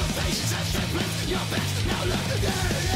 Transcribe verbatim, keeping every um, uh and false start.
Patience has strength, your best, now look again.